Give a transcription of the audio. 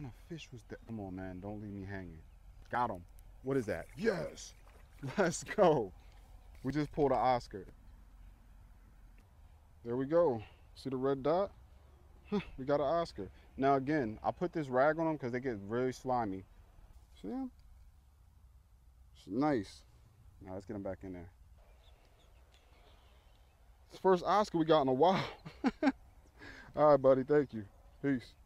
kind of fish was that? Come on, man. Don't leave me hanging. Got him. What is that? Yes. Let's go. We just pulled an Oscar. There we go. See the red dot? We got an Oscar. Now again, I put this rag on them because they get really slimy. See them? It's nice. Now let's get them back in there. It's the first Oscar we got in a while. All right, buddy. Thank you. Peace.